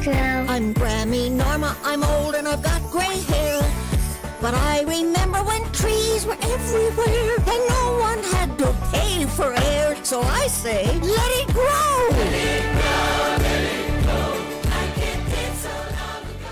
grow. I'm Grammy Norma, I'm old and I've got gray hair. But I remember when trees were everywhere and no one had to pay for air. So I say, let it grow! Let it grow, let it grow, like it did so long ago.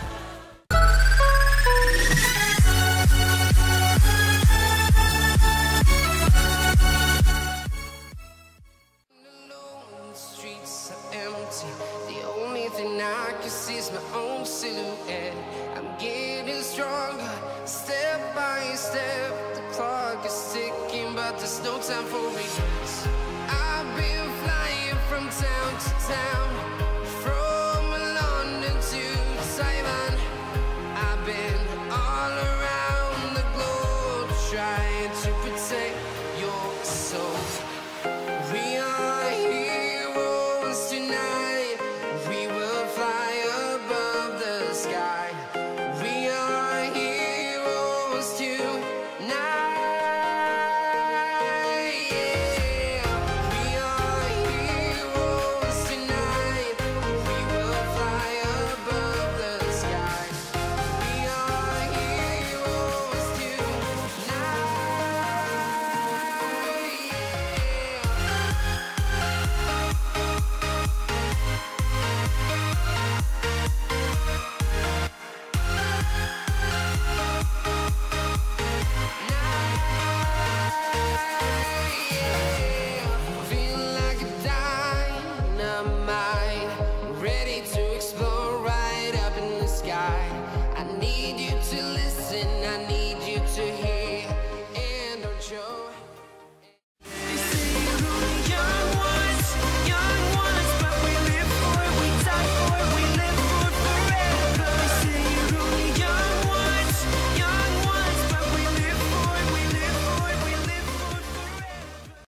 Alone, the streets are empty. The only thing I can see is my own silhouette. I'm getting stronger, step by step. The clock is ticking, but there's no time for regrets. I've been flying from town to town.